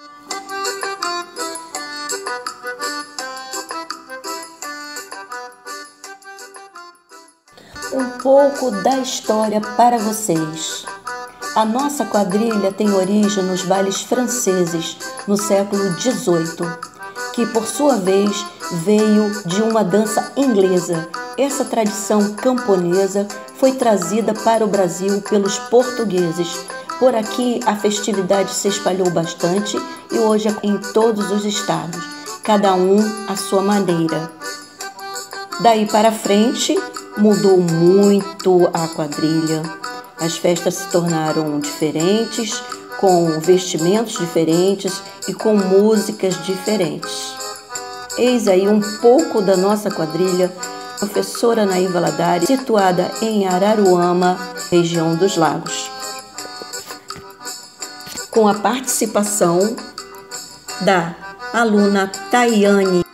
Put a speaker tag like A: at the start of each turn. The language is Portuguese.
A: Um pouco da história para vocês. A nossa quadrilha tem origem nos bailes franceses no século XVIII, que por sua vez veio de uma dança inglesa. Essa tradição camponesa foi trazida para o Brasil pelos portugueses. Por aqui a festividade se espalhou bastante e hoje é em todos os estados, cada um à sua maneira. Daí para frente mudou muito a quadrilha. As festas se tornaram diferentes, com vestimentos diferentes e com músicas diferentes. Eis aí um pouco da nossa quadrilha, Professora Anaí Valadares, situada em Araruama, região dos Lagos, com a participação da aluna Tayane.